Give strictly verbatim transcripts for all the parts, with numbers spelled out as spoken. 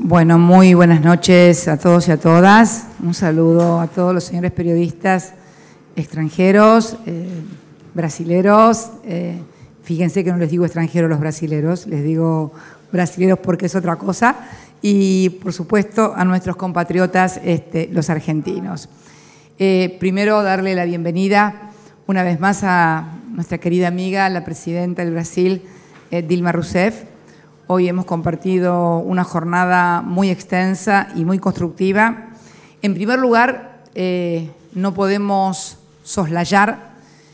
Bueno, muy buenas noches a todos y a todas. Un saludo a todos los señores periodistas extranjeros, eh, brasileros. Eh, fíjense que no les digo extranjeros los brasileros, les digo brasileros porque es otra cosa. Y, por supuesto, a nuestros compatriotas, este, los argentinos. Eh, primero, darle la bienvenida una vez más a nuestra querida amiga, la presidenta del Brasil, eh, Dilma Rousseff. Hoy hemos compartido una jornada muy extensa y muy constructiva. En primer lugar, eh, no podemos soslayar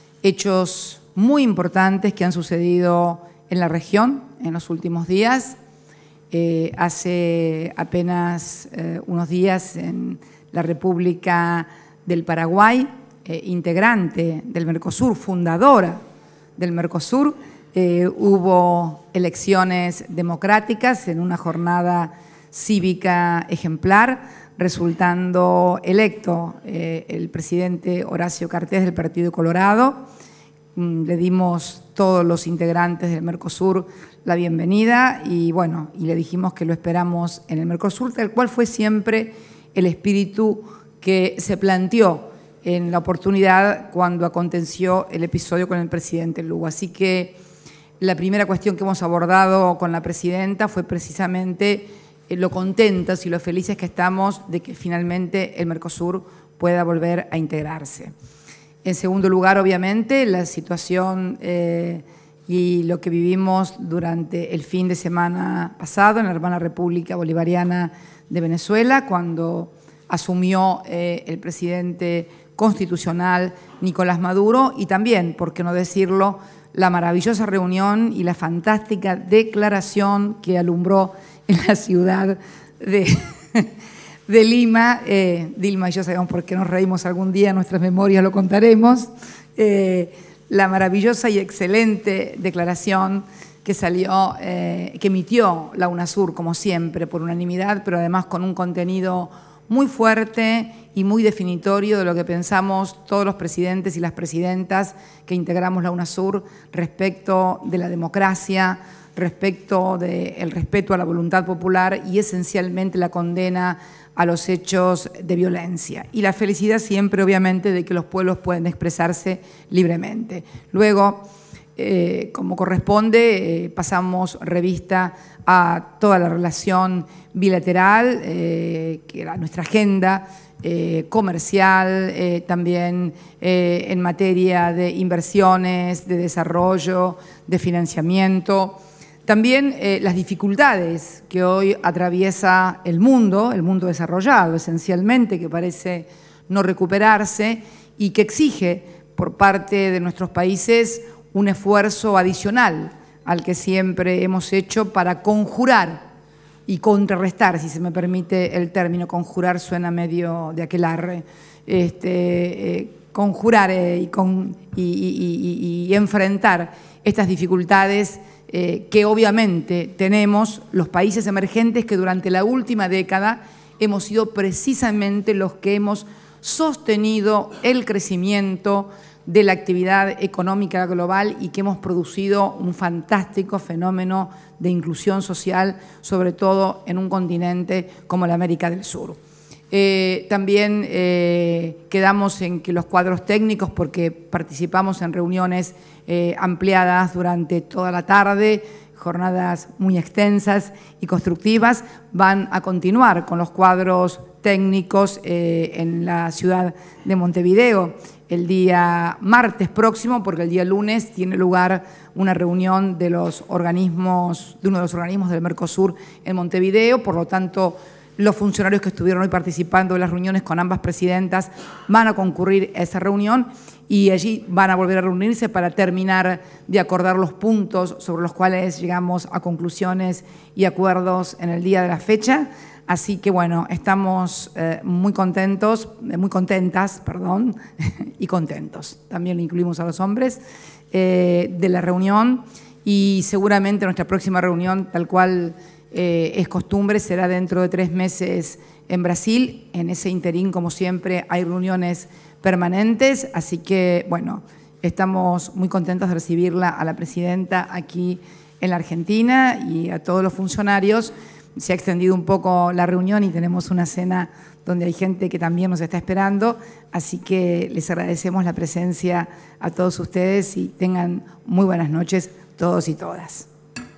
hechos muy importantes que han sucedido en la región en los últimos días. Eh, hace apenas eh, unos días en la República del Paraguay, eh, integrante del Mercosur, fundadora del Mercosur, Eh, hubo elecciones democráticas en una jornada cívica ejemplar, resultando electo eh, el presidente Horacio Cartés del Partido Colorado. Mm, le dimos todos los integrantes del Mercosur la bienvenida y, bueno, y le dijimos que lo esperamos en el Mercosur, tal cual fue siempre el espíritu que se planteó en la oportunidad cuando aconteció el episodio con el presidente Lugo. Así que la primera cuestión que hemos abordado con la presidenta fue precisamente lo contentos y lo felices que estamos de que finalmente el Mercosur pueda volver a integrarse. En segundo lugar, obviamente, la situación eh, y lo que vivimos durante el fin de semana pasado en la hermana República Bolivariana de Venezuela, cuando asumió eh, el presidente constitucional Nicolás Maduro, y también, por qué no decirlo, la maravillosa reunión y la fantástica declaración que alumbró en la ciudad de, de Lima. Eh, Dilma y yo sabemos por qué nos reímos algún día, en nuestras memorias lo contaremos. Eh, la maravillosa y excelente declaración que salió, eh, que emitió la UNASUR, como siempre, por unanimidad, pero además con un contenido muy fuerte y muy definitorio de lo que pensamos todos los presidentes y las presidentas que integramos la UNASUR respecto de la democracia, respecto del respeto a la voluntad popular y esencialmente la condena a los hechos de violencia. Y la felicidad siempre, obviamente, de que los pueblos pueden expresarse libremente. Luego, Eh, como corresponde, eh, pasamos revista a toda la relación bilateral, eh, que era nuestra agenda eh, comercial, eh, también eh, en materia de inversiones, de desarrollo, de financiamiento. También eh, las dificultades que hoy atraviesa el mundo, el mundo desarrollado esencialmente, que parece no recuperarse y que exige por parte de nuestros países un esfuerzo adicional al que siempre hemos hecho para conjurar y contrarrestar, si se me permite el término, conjurar suena medio de aquelarre, este, eh, conjurar eh, y, con, y, y, y, y enfrentar estas dificultades eh, que obviamente tenemos los países emergentes que durante la última década hemos sido precisamente los que hemos sostenido el crecimiento de la actividad económica global y que hemos producido un fantástico fenómeno de inclusión social, sobre todo en un continente como la América del Sur. Eh, también eh, quedamos en que los cuadros técnicos, porque participamos en reuniones eh, ampliadas durante toda la tarde, jornadas muy extensas y constructivas, van a continuar con los cuadros técnicos eh, en la ciudad de Montevideo el día martes próximo, porque el día lunes tiene lugar una reunión de los organismos, de uno de los organismos del Mercosur en Montevideo. Por lo tanto, los funcionarios que estuvieron hoy participando en las reuniones con ambas presidentas van a concurrir a esa reunión y allí van a volver a reunirse para terminar de acordar los puntos sobre los cuales llegamos a conclusiones y acuerdos en el día de la fecha. Así que, bueno, estamos eh, muy contentos, eh, muy contentas, perdón, y contentos. También incluimos a los hombres eh, de la reunión y seguramente nuestra próxima reunión, tal cual eh, es costumbre, será dentro de tres meses en Brasil. En ese interín, como siempre, hay reuniones permanentes, así que, bueno, estamos muy contentos de recibirla a la presidenta aquí en la Argentina y a todos los funcionarios se ha extendido un poco la reunión y tenemos una cena donde hay gente que también nos está esperando, así que les agradecemos la presencia a todos ustedes y tengan muy buenas noches todos y todas.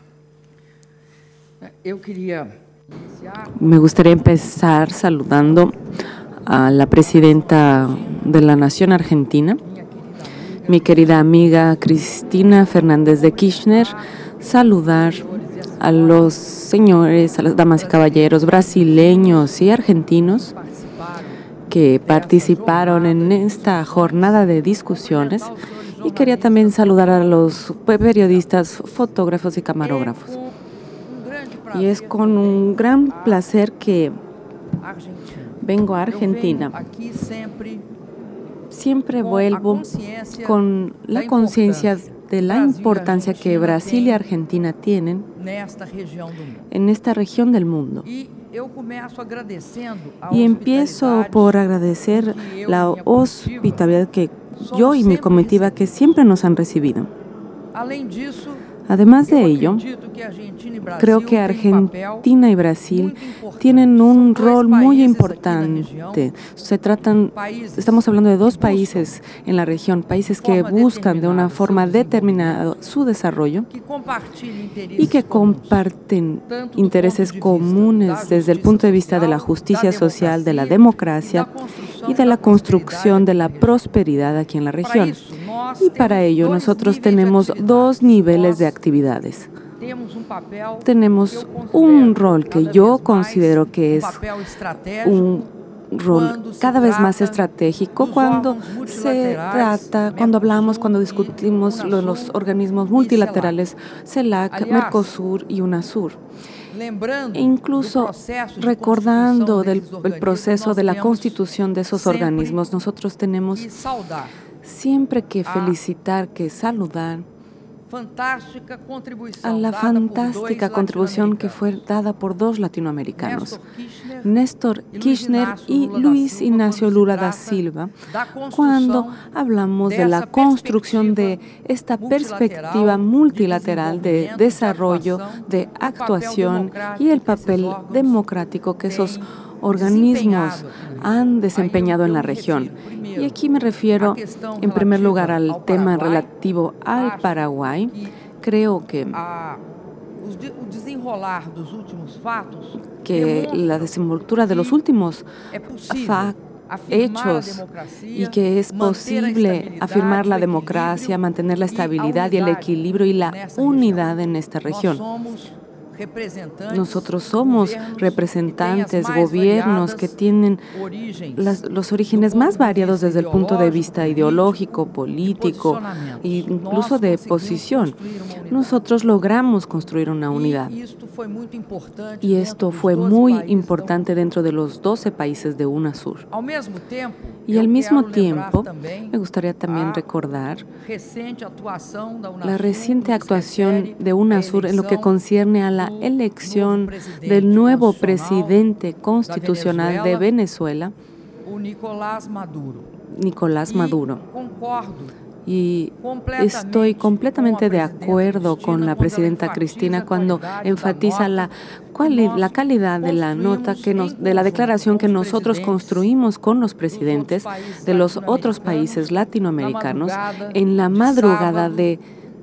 Me gustaría empezar saludando a la presidenta de la Nación Argentina, mi querida amiga Cristina Fernández de Kirchner, saludar a los señores, a las damas y caballeros brasileños y argentinos que participaron en esta jornada de discusiones, y quería también saludar a los periodistas, fotógrafos y camarógrafos. Y es con un gran placer que vengo a Argentina. Siempre vuelvo con la conciencia de la importancia que Brasil y Argentina tienen en esta región del mundo. Y empiezo por agradecer la hospitalidad que yo y mi comitiva que siempre nos han recibido. Además de ello, creo que Argentina y Brasil tienen un rol muy importante. Se tratan, estamos hablando de dos países en la región, países que buscan de una forma determinada su desarrollo y que comparten intereses comunes desde el punto de vista de la justicia social, de la democracia y de la construcción de la prosperidad aquí en la región. Y para ello nosotros tenemos dos niveles de actividades. Tenemos un rol que yo considero que es un rol cada vez más estratégico cuando se trata, cuando hablamos, cuando discutimos los, los organismos multilaterales, CELAC, Mercosur y UNASUR. E incluso recordando del el proceso de la constitución de esos organismos, nosotros tenemos siempre que felicitar, que saludar a la fantástica contribución que fue dada por dos latinoamericanos, Néstor Kirchner y Luis Ignacio Lula da Silva, cuando hablamos de la construcción de esta perspectiva multilateral de desarrollo, de actuación y el papel democrático que esos organismos han desempeñado en la región. Y aquí me refiero, en primer lugar, al tema relativo al Paraguay. Creo que, que la desenvoltura de los últimos hechos y que es posible afirmar la democracia, mantener la estabilidad y el equilibrio y la unidad en esta región. Nosotros somos representantes, gobiernos que tienen las, los orígenes más variados desde el punto de vista ideológico, político e incluso de posición. Nosotros logramos construir una unidad. Y esto fue muy importante dentro de los doce países de UNASUR. Y al mismo tiempo, me gustaría también recordar la reciente actuación de UNASUR en lo que concierne a la elección del nuevo presidente constitucional de Venezuela, Nicolás Maduro. Y estoy completamente de acuerdo con la presidenta Cristina cuando enfatiza la, la calidad de la nota, que nos, de la declaración que nosotros construimos con los presidentes de los otros países latinoamericanos en la madrugada de,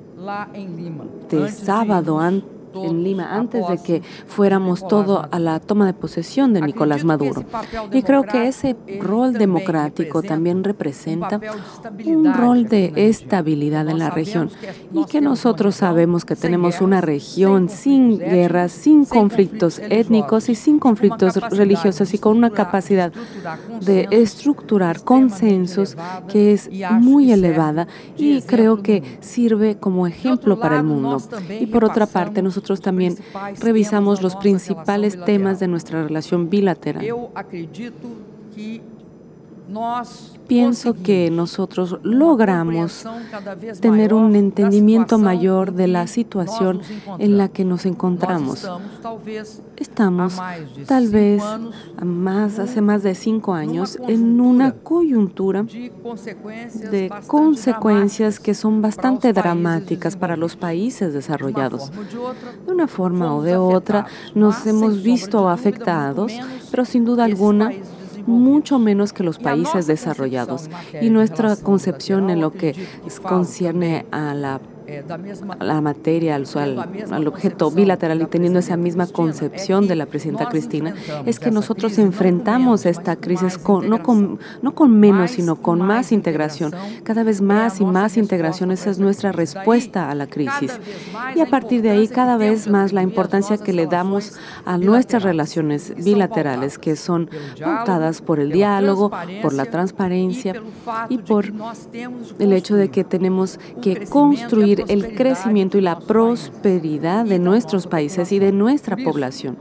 de sábado antes. En Lima, antes de que fuéramos todo a la toma de posesión de Nicolás Maduro. Y creo que ese rol democrático también representa un rol de estabilidad en la región y que nosotros sabemos que tenemos una región sin guerras, sin conflictos étnicos y sin conflictos religiosos y con una capacidad de estructurar consensos que es muy elevada y creo que sirve como ejemplo para el mundo. Y por otra parte, nosotros Nosotros también revisamos los principales temas de nuestra relación bilateral. pienso que nosotros logramos tener un entendimiento mayor de la situación en la que nos encontramos. Estamos, tal vez, a más, hace más de cinco años, en una coyuntura de consecuencias que son bastante dramáticas para los países desarrollados. De una forma o de otra, nos hemos visto afectados, pero sin duda alguna, mucho menos que los países desarrollados. Y nuestra concepción en lo que concierne a la a la materia, al, al, al objeto bilateral, y teniendo esa misma concepción de la presidenta Cristina, es que nosotros enfrentamos esta crisis con, no, con, no con menos, sino con más integración. Cada vez más y más integración, esa es nuestra respuesta a la crisis. Y a partir de ahí, cada vez más la importancia que le damos a nuestras relaciones bilaterales, que son montadas por el diálogo, por la transparencia y por el hecho de que tenemos que construir el crecimiento y la prosperidad de nuestros países y de nuestra población.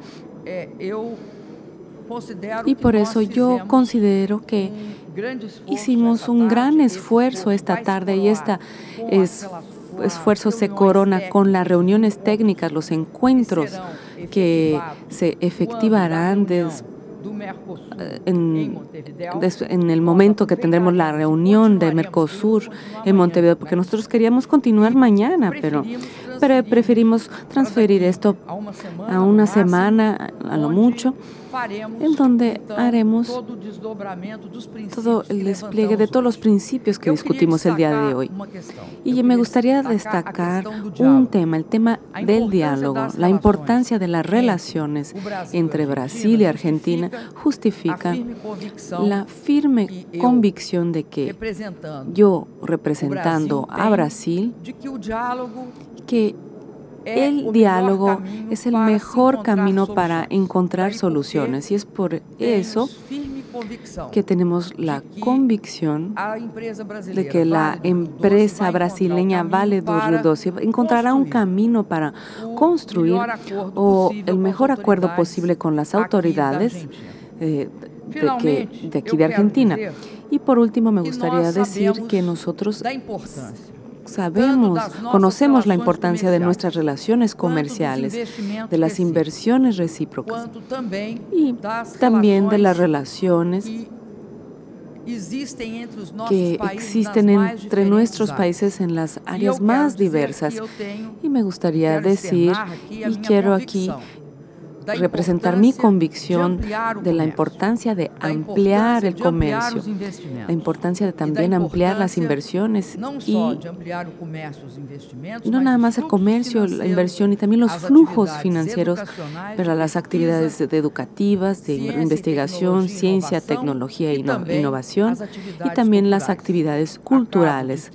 Y por eso yo considero que hicimos un gran esfuerzo esta tarde, y este es, esfuerzo se corona con las reuniones técnicas, los encuentros que se efectivarán después. En, en el momento que tendremos la reunión de Mercosur en Montevideo, porque nosotros queríamos continuar mañana, pero, pero preferimos transferir esto a una semana, a lo mucho, en donde haremos todo el despliegue de todos los principios que discutimos el día de hoy. Y me gustaría destacar un tema, el tema del diálogo. La importancia de las relaciones entre Brasil y Argentina justifica la firme convicción de que yo, representando a Brasil, que el diálogo es el mejor camino para encontrar soluciones, y es por eso que tenemos la convicción de que la empresa brasileña Vale do Rio Doce encontrará un camino para construir o el mejor acuerdo posible con las autoridades eh, de, que, de aquí de Argentina. Y por último, me gustaría decir que nosotros sabemos, conocemos la importancia de nuestras relaciones comerciales, de las inversiones recíprocas y también de las relaciones que existen entre nuestros países en las áreas más diversas. Y me gustaría decir, y quiero aquí representar mi convicción de la importancia de ampliar el comercio, la importancia de también ampliar las inversiones, y no nada más el comercio, la inversión, y también los flujos financieros para las actividades educativas, de investigación, ciencia, tecnología e innovación, y también las actividades culturales.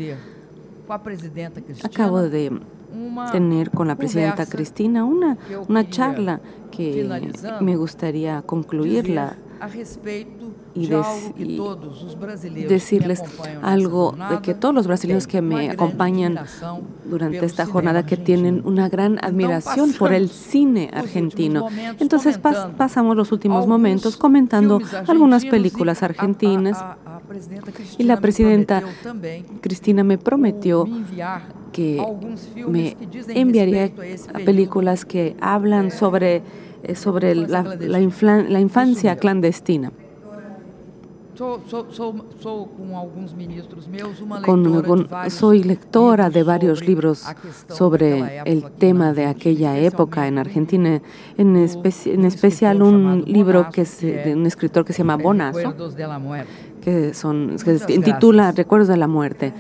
Acabo de tener con la presidenta Cristina una, una charla que me gustaría concluirla y, des, y decirles algo de que todos los brasileños que me acompañan durante esta jornada, que tienen una gran admiración por el cine argentino. Entonces pas, pasamos los últimos momentos comentando algunas películas argentinas, y la presidenta Cristina me prometió que me enviaría a películas que hablan sobre, sobre la, la, infla, la infancia clandestina. Con, con, soy lectora de varios libros sobre el tema de aquella época en Argentina, en, espe en especial un libro que es de un escritor que se llama Bonazo, que, son, que se intitula Recuerdos de la Muerte.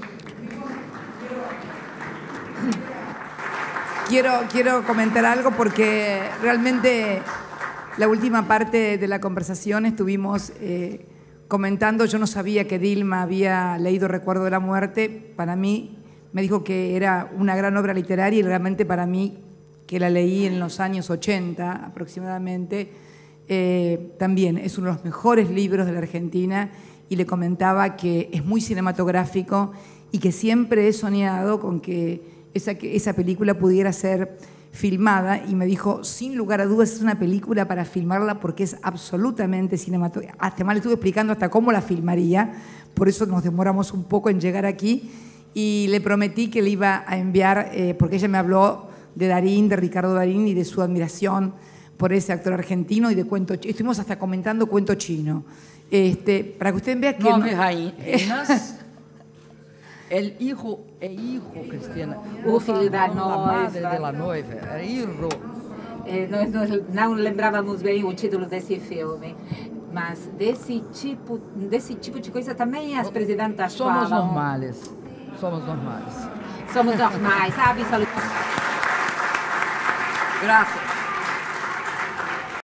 Quiero, quiero comentar algo porque realmente la última parte de la conversación estuvimos eh, comentando. Yo no sabía que Dilma había leído Recuerdo de la Muerte. Para mí me dijo que era una gran obra literaria, y realmente para mí, que la leí en los años ochenta aproximadamente, eh, también es uno de los mejores libros de la Argentina, y le comentaba que es muy cinematográfico y que siempre he soñado con que esa, esa película pudiera ser filmada y me dijo, sin lugar a dudas, es una película para filmarla porque es absolutamente cinematográfica. Además le estuve explicando hasta cómo la filmaría, por eso nos demoramos un poco en llegar aquí, y le prometí que le iba a enviar, eh, porque ella me habló de Darín, de Ricardo Darín y de su admiración por ese actor argentino y de cuento chino. Estuvimos hasta comentando cuento chino. Este, para que ustedes vean que... Nove reinas. El hijo e hijo, Cristina. O filho da noiva. A madre da noiva. É Irro. É, nós, nós não lembrávamos bem o título desse filme, mas desse tipo, desse tipo de coisa também as presidentas Somos falam. normais. Somos normais. Somos normais, sabe? Graças.